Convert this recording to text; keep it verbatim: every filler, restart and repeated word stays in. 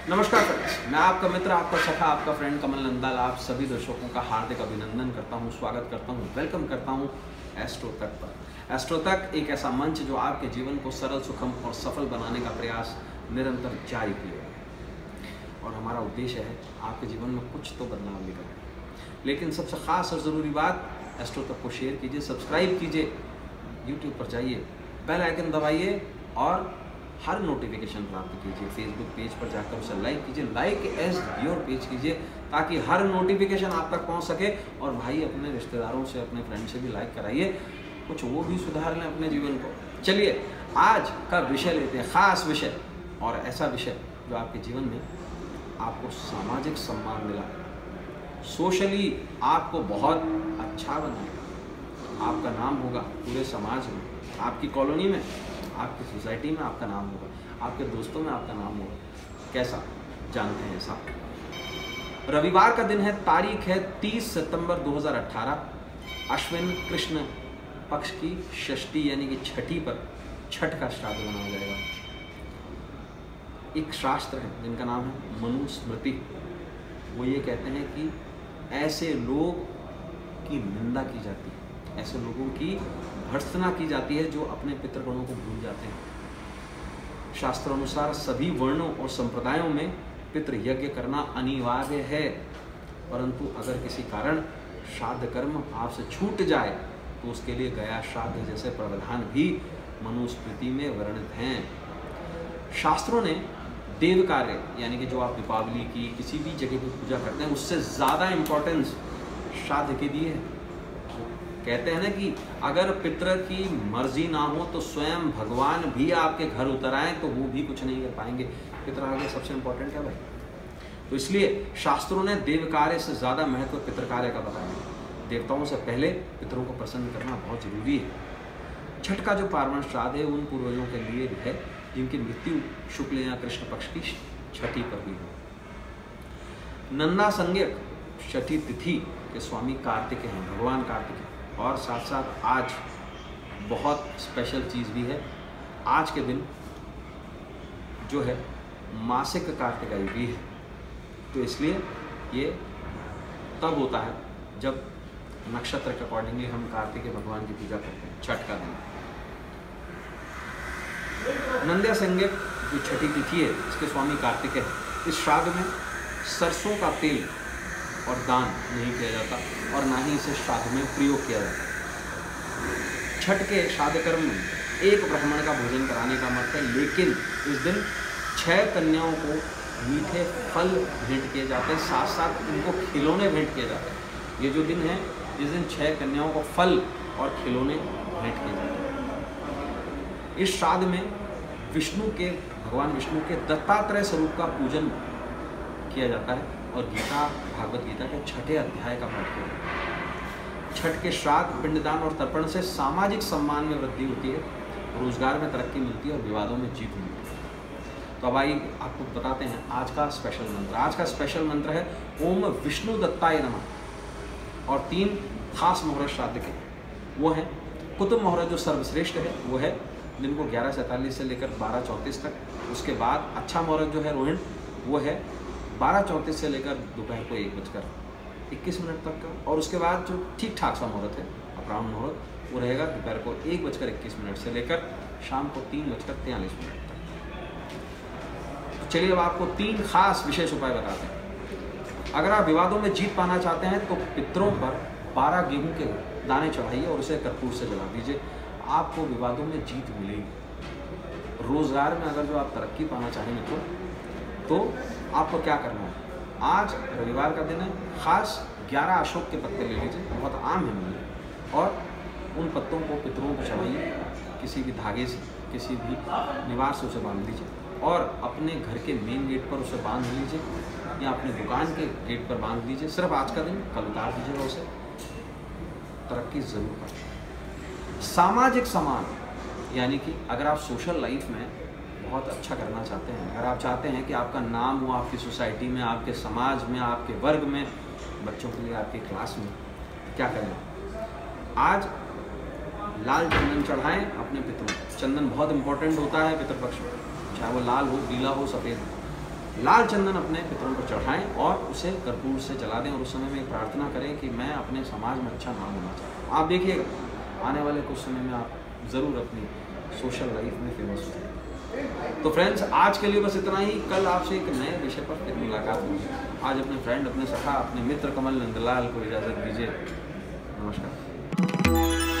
नमस्कार फ्रेंड्स, मैं आपका मित्र, आपका सखा, आपका फ्रेंड कमल नंदाल आप सभी दर्शकों का हार्दिक अभिनंदन करता हूं, स्वागत करता हूं, वेलकम करता हूं एस्ट्रो तक पर। एस्ट्रो तक एक ऐसा मंच जो आपके जीवन को सरल, सुखम और सफल बनाने का प्रयास निरंतर जारी किए है और हमारा उद्देश्य है आपके जीवन में कुछ तो बदलाव लेकर। लेकिन सबसे खास और ज़रूरी बात, एस्ट्रो तक को शेयर कीजिए, सब्सक्राइब कीजिए, यूट्यूब पर जाइए, बेल आइकन दबाइए और हर नोटिफिकेशन प्राप्त कीजिए। फेसबुक पेज पर जाकर उसे लाइक कीजिए, लाइक एज योर पेज कीजिए ताकि हर नोटिफिकेशन आप तक पहुंच सके। और भाई अपने रिश्तेदारों से, अपने फ्रेंड से भी लाइक कराइए, कुछ वो भी सुधार लें अपने जीवन को। चलिए आज का विषय लेते हैं, खास विषय, और ऐसा विषय जो आपके जीवन में आपको सामाजिक सम्मान दिला, सोशली आपको बहुत अच्छा बनाएगा, आपका नाम होगा पूरे समाज में, आपकी कॉलोनी में, आपकी सोसाइटी में आपका नाम होगा, आपके दोस्तों में आपका नाम होगा। कैसा जानते हैं ऐसा? रविवार का दिन है, तारीख है तीस सितंबर दो हज़ार अठारह, अश्विन कृष्ण पक्ष की षष्ठी यानी कि छठी पर छठ का श्राद्ध मनाया जाएगा। एक शास्त्र है जिनका नाम है मनुस्मृति। वो ये कहते हैं कि ऐसे लोग की निंदा की जाती है, ऐसे लोगों की भर्त्सना की जाती है जो अपने पितृगणों को भूल जाते हैं। शास्त्रानुसार सभी वर्णों और संप्रदायों में पितृ यज्ञ करना अनिवार्य है, परंतु अगर किसी कारण श्राद्ध कर्म आपसे छूट जाए तो उसके लिए गया श्राद्ध जैसे प्रावधान भी मनुस्मृति में वर्णित हैं। शास्त्रों ने देव कार्य यानी कि जो आप दीपावली की किसी भी जगह की पूजा करते हैं उससे ज़्यादा इम्पोर्टेंस श्राद्ध के दिए है। कहते हैं ना कि अगर पितृ की मर्जी ना हो तो स्वयं भगवान भी आपके घर उतर आए तो वो भी कुछ नहीं कर पाएंगे। पितृ आगे सबसे इम्पोर्टेंट है भाई। तो इसलिए शास्त्रों ने देव कार्य से ज़्यादा महत्व पितृ कार्य का बताया। देवताओं से पहले पितरों को प्रसन्न करना बहुत जरूरी है। छठ का जो पार्वण श्राद्ध है उन पूर्वजों के लिए है जिनकी मृत्यु शुक्ल या कृष्ण पक्ष की छठी पर हुई हो। नंदा संज्ञक छठी तिथि के स्वामी कार्तिक हैं, भगवान कार्तिक हैं। और साथ साथ आज बहुत स्पेशल चीज़ भी है, आज के दिन जो है मासिक कार्तिकाई भी है। तो इसलिए ये तब होता है जब नक्षत्र के अकॉर्डिंगली हम कार्तिक भगवान की पूजा करते हैं, छठ का दिन। नंद्या संज्ञक जो छठी तिथि है इसके स्वामी कार्तिक है। इस श्राद्ध में सरसों का तेल और दान नहीं किया जाता और ना ही इसे श्राद्ध में प्रयोग किया जाता। छठ के श्राद्ध कर्म में एक ब्राह्मण का भोजन कराने का मत है, लेकिन इस दिन छह कन्याओं को मीठे फल भेंट किए जाते हैं, साथ साथ उनको खिलौने भेंट किए जाते हैं। ये जो दिन है इस दिन छह कन्याओं को फल और खिलौने भेंट किए जाते हैं। इस श्राद्ध में विष्णु के भगवान विष्णु के दत्तात्रेय स्वरूप का पूजन किया जाता है और गीता भागवत गीता के छठे अध्याय का पाठ किया जाता है। छठ के श्राद्ध, पिंडदान और तर्पण से सामाजिक सम्मान में वृद्धि होती है, रोजगार में तरक्की मिलती है और विवादों में जीत मिलती है। तो अब आइए आपको बताते हैं आज का स्पेशल मंत्र। आज का स्पेशल मंत्र है ओम विष्णु दत्ताय नमः। और तीन खास मुहूर्त श्राद्ध के वो हैं। कुतुब मुहूर्त जो सर्वश्रेष्ठ है वो है दिन को ग्यारह सैंतालीस से लेकर बारह चौंतीस तक। उसके बाद अच्छा मुहूर्त जो है रोहिणी वो है बारह चौंतीस से लेकर दोपहर को एक बजकर इक्कीस मिनट तक का। और उसके बाद जो ठीक ठाक सा मुहूर्त है अपराह्न मुहूर्त वो रहेगा दोपहर को एक बजकर इक्कीस मिनट से लेकर शाम को तीन बजकर तैंतालीस मिनट तक। तो चलिए अब आपको तीन खास विशेष उपाय बताते हैं। अगर आप विवादों में जीत पाना चाहते हैं तो पितरों पर बारह गेहूं के दाने चढ़ाइए और उसे कर्पूर से जला दीजिए, आपको विवादों में जीत मिलेगी। रोजगार में अगर जो आप तरक्की पाना चाहेंगे तो तो आपको क्या करना है, आज रविवार का दिन है, खास ग्यारह अशोक के पत्ते ले लीजिए, बहुत आम है मिलने, और उन पत्तों को पितरों को चढ़ाइए, किसी भी धागे से, किसी भी निवार से उसे बांध लीजिए और अपने घर के मेन गेट पर उसे बांध लीजिए या अपने दुकान के गेट पर बांध लीजिए। सिर्फ आज का दिन, कल उतार दीजिएगा उसे, तरक्की जरूर करें। सामाजिक समान यानी कि अगर आप सोशल लाइफ में बहुत अच्छा करना चाहते हैं, अगर आप चाहते हैं कि आपका नाम हो आपकी सोसाइटी में, आपके समाज में, आपके वर्ग में, बच्चों के लिए आपकी क्लास में, क्या करें? आज लाल चंदन चढ़ाएं अपने पितरों। चंदन बहुत इंपॉर्टेंट होता है पितृपक्ष में, चाहे वो लाल हो, पीला हो, सफ़ेद हो। लाल चंदन अपने पितरों को चढ़ाएं और उसे कर्पूर से जला दें और उस समय में प्रार्थना करें कि मैं अपने समाज में अच्छा नाम होना चाहता हूँ। आप देखिएगा आने वाले कुछ समय में आप ज़रूर अपनी सोशल लाइफ में फेमस हो जाएंगे। तो फ्रेंड्स, आज के लिए बस इतना ही। कल आपसे एक नए विषय पर फिर मुलाकात होगी। आज अपने फ्रेंड, अपने सखा, अपने मित्र कमल नंदलाल को इजाज़त दीजिए। नमस्कार।